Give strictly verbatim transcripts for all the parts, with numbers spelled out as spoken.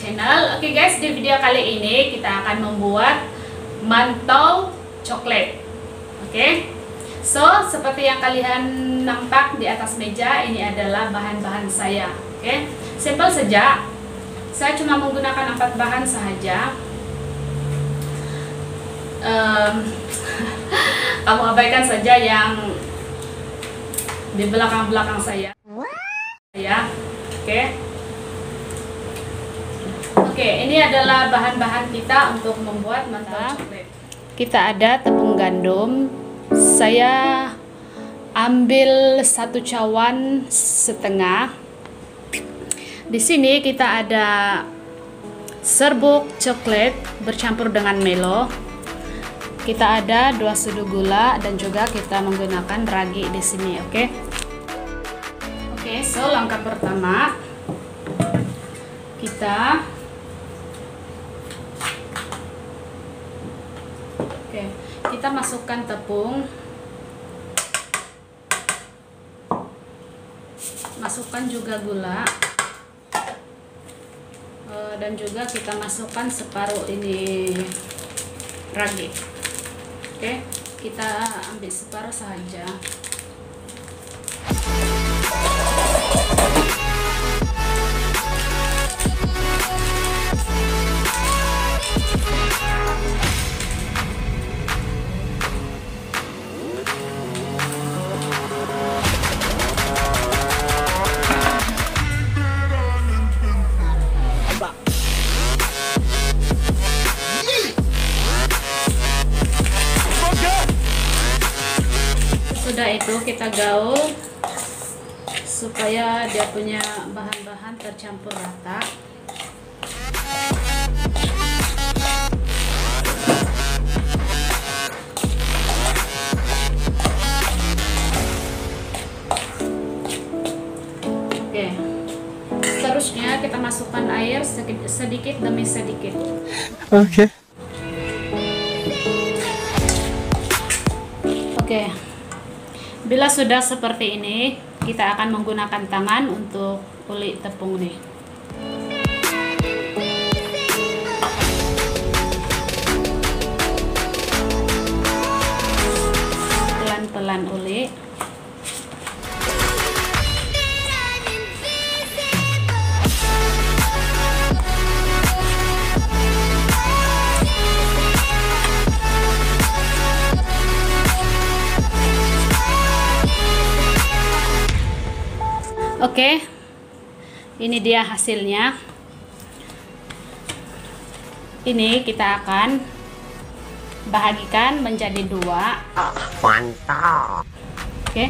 channel. Oke guys, di video kali ini kita akan membuat mantau coklat. Oke, so seperti yang kalian nampak di atas meja, ini adalah bahan-bahan saya. Oke, simple saja. Saya cuma menggunakan empat bahan saja. Um, kamu abaikan saja yang di belakang-belakang saya. Ya, oke. Oke, ini adalah bahan-bahan kita untuk membuat mantau coklat. Kita ada tepung gandum. Saya ambil satu cawan setengah. Di sini kita ada serbuk coklat bercampur dengan Melo. Kita ada dua sudu gula dan juga kita menggunakan ragi di sini, oke? Oke, so langkah pertama kita Oke, kita masukkan tepung. Masukkan juga gula. Dan juga kita masukkan separuh ini ragi. Oke, kita ambil separuh saja. Sudah itu kita gaul supaya dia punya bahan-bahan tercampur rata. Oke, seterusnya kita masukkan air sedikit, sedikit demi sedikit. Oke. Oke. Bila sudah seperti ini, kita akan menggunakan tangan untuk ulik tepung nih. Pelan-pelan ulik. Oke, ini dia hasilnya. Ini kita akan bahagikan menjadi dua. Mantap. Oke.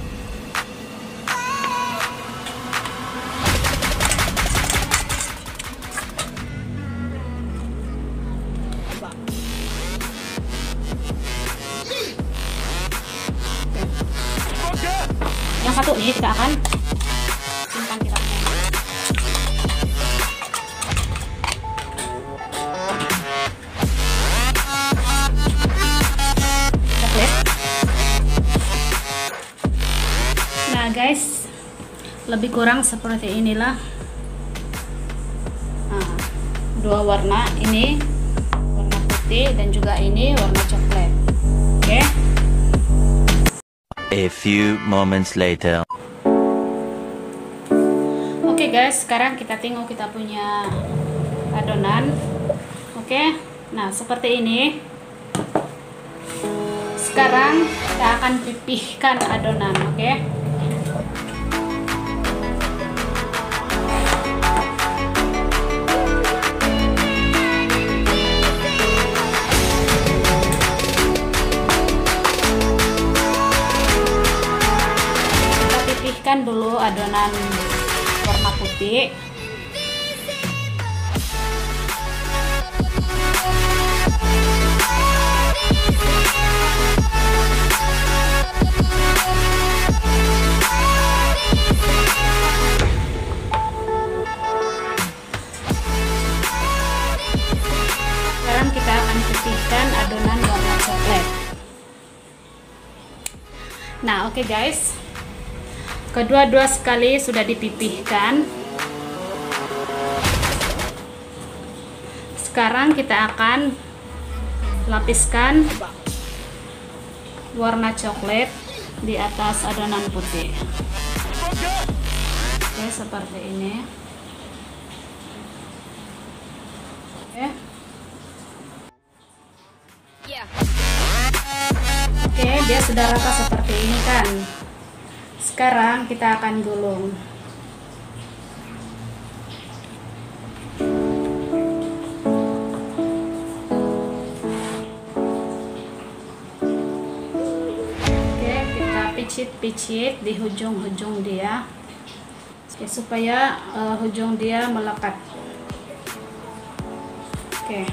Yang satu nih kita akan simpan kita. Nah guys, lebih kurang seperti inilah. Nah, dua warna, ini warna putih dan juga ini warna coklat. Oke. A few moments later. Oke guys, sekarang kita tengok kita punya adonan. Oke, nah seperti ini. Sekarang kita akan pipihkan adonan, oke? Kita pipihkan dulu adonan warna putih. Sekarang kita akan pipihkan adonan warna coklat. Nah, oke okay guys. Kedua-dua sekali sudah dipipihkan. sekarang kita akan lapiskan warna coklat di atas adonan putih. Oke, seperti ini. Oke. Oke, dia sudah rata seperti ini kan. Sekarang kita akan gulung. Oke, kita picit-picit di ujung-ujung dia. Oke, supaya uh, ujung dia melekat. Oke.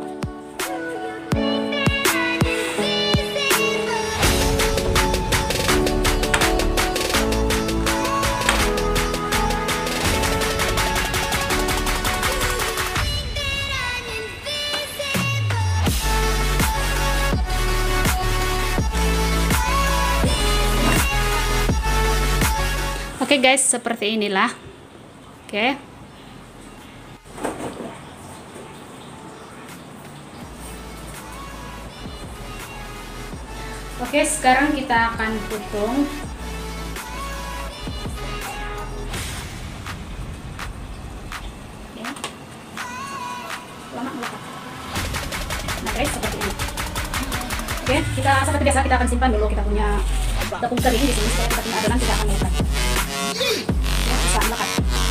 Oke guys, seperti inilah. Oke. Oke, sekarang kita akan potong. Oke. Lama melekat. Nah guys, seperti ini. Oke, kita seperti biasa kita akan simpan dulu kita punya tepung kering di sini supaya kita punya adonan tidak akan melekat. Ya, bisa melekat.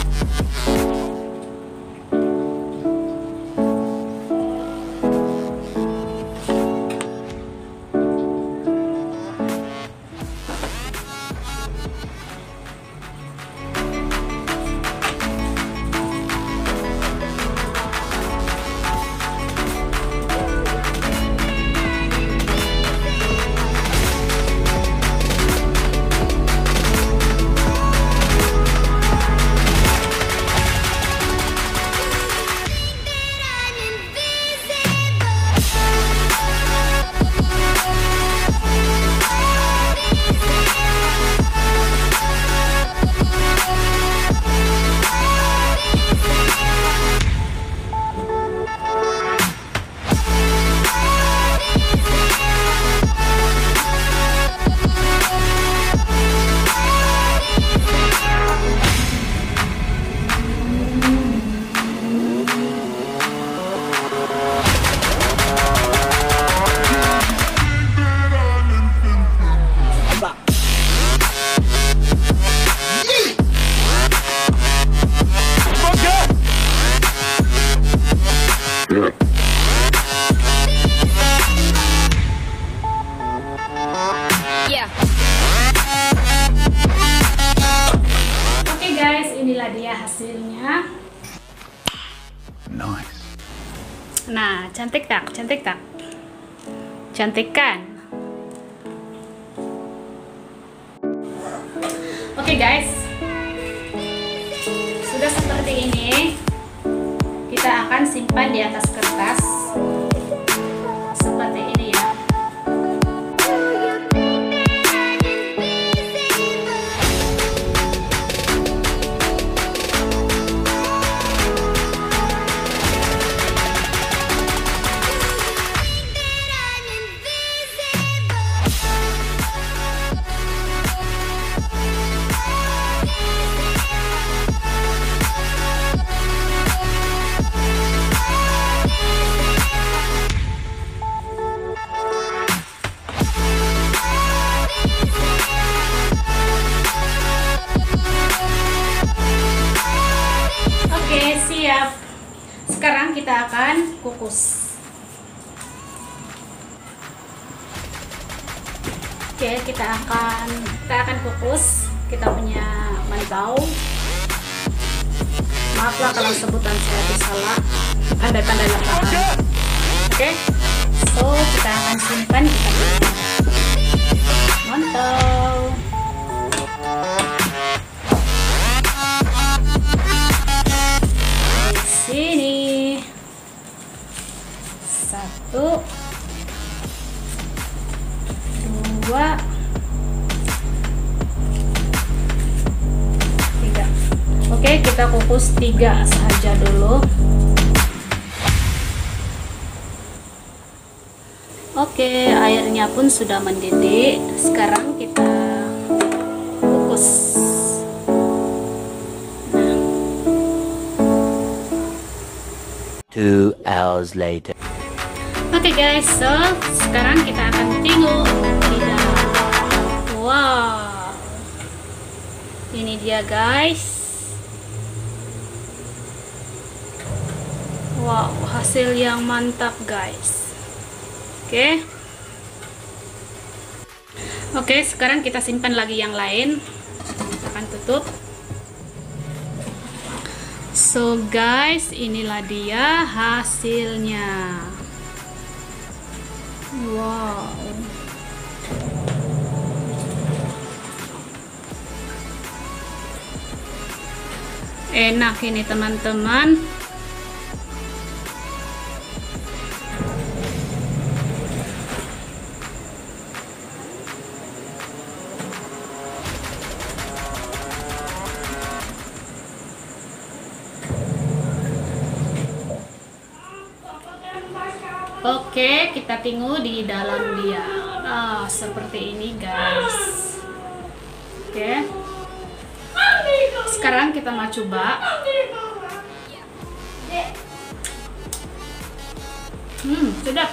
Inilah dia hasilnya. Nice. Nah, cantik tak? Cantik tak? Cantik kan? Oke guys, sudah seperti ini. Kita akan simpan di atas kertas seperti ini ya. Siap. Sekarang kita akan kukus. Oke, kita akan kita akan kukus kita punya mantau. Maaflah kalau sebutan saya salah, tanda-tanda lapangan. Oke, so kita akan simpan kita punya mantau. Sini satu dua tiga. Oke, kita kukus tiga saja dulu. Oke, airnya pun sudah mendidih. Sekarang kita kukus. Nah. Two hours later. Oke guys, so sekarang kita akan tengok di dalam. Wow, ini dia guys. Wow, hasil yang mantap guys. Oke. Oke, sekarang kita simpan lagi yang lain. Kita akan tutup. So guys, inilah dia hasilnya. Wow. Enak ini teman-teman. Oke, kita tengok di dalam dia. Ah, seperti ini guys. Oke. Sekarang kita mau coba. Hmm, sedap.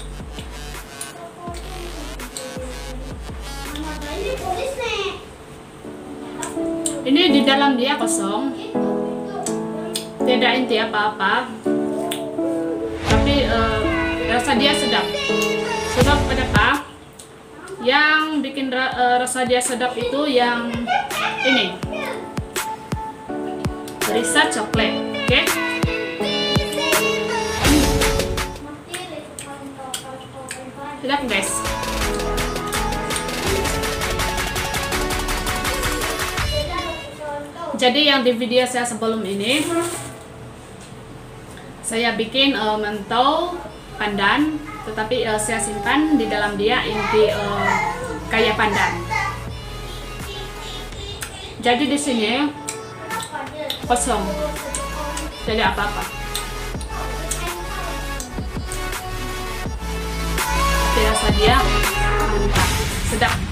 Ini di dalam dia kosong. Tidak inti apa-apa. Tapi uh, rasa dia sedap. Sedap kenapa? Yang bikin ra uh, rasa dia sedap itu yang ini, Risa coklat. Oke. Okay? Sedap guys. Jadi yang di video saya sebelum ini, saya bikin uh, mentau pandan, tetapi uh, saya simpan di dalam dia inti uh, kayak pandan. Jadi di sini kosong, tidak apa-apa. Tapi rasa dia mantap, sedap.